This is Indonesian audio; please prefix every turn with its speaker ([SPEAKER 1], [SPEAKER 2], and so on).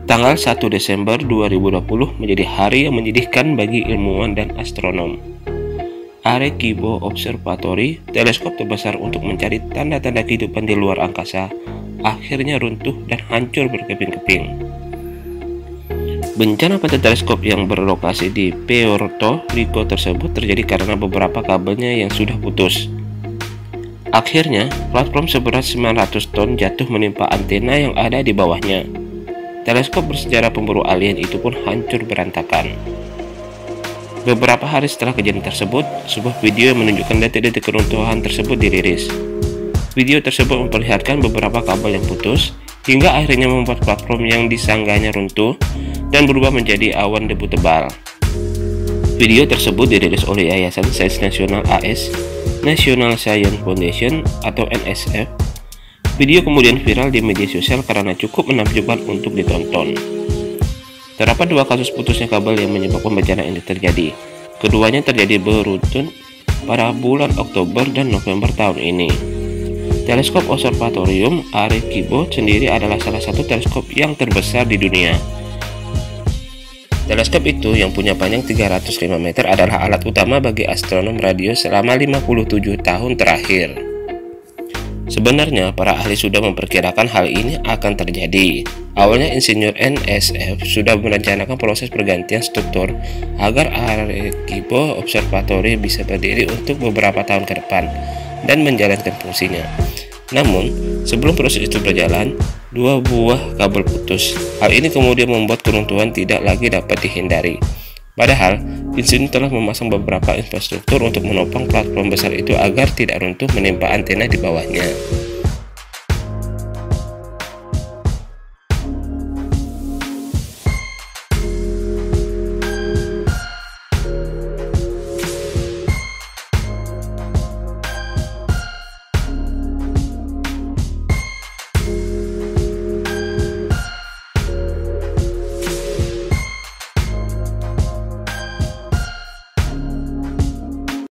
[SPEAKER 1] Tanggal 1 Desember 2020 menjadi hari yang menyedihkan bagi ilmuwan dan astronom. Arecibo Observatory, teleskop terbesar untuk mencari tanda-tanda kehidupan di luar angkasa, akhirnya runtuh dan hancur berkeping-keping. Bencana pada teleskop yang berlokasi di Puerto Rico tersebut terjadi karena beberapa kabelnya yang sudah putus. Akhirnya, platform seberat 900 ton jatuh menimpa antena yang ada di bawahnya. Teleskop bersejarah pemburu alien itu pun hancur berantakan. Beberapa hari setelah kejadian tersebut, sebuah video yang menunjukkan detik-detik keruntuhan tersebut dirilis. Video tersebut memperlihatkan beberapa kabel yang putus, hingga akhirnya membuat platform yang disanggahnya runtuh dan berubah menjadi awan debu tebal. Video tersebut dirilis oleh Yayasan Sains Nasional AS, National Science Foundation atau NSF. Video kemudian viral di media sosial karena cukup menakjubkan untuk ditonton. Terdapat dua kasus putusnya kabel yang menyebabkan bencana ini terjadi. Keduanya terjadi beruntun pada bulan Oktober dan November tahun ini. Teleskop Observatorium Arecibo sendiri adalah salah satu teleskop yang terbesar di dunia. Teleskop itu yang punya panjang 305 meter adalah alat utama bagi astronom radio selama 57 tahun terakhir. Sebenarnya, para ahli sudah memperkirakan hal ini akan terjadi. Awalnya, insinyur NSF sudah merencanakan proses pergantian struktur agar Arecibo Observatory bisa berdiri untuk beberapa tahun ke depan dan menjalankan fungsinya. Namun, sebelum proses itu berjalan, dua buah kabel putus. Hal ini kemudian membuat keruntuhan tidak lagi dapat dihindari. Padahal, insinyur telah memasang beberapa infrastruktur untuk menopang platform besar itu agar tidak runtuh menimpa antena di bawahnya.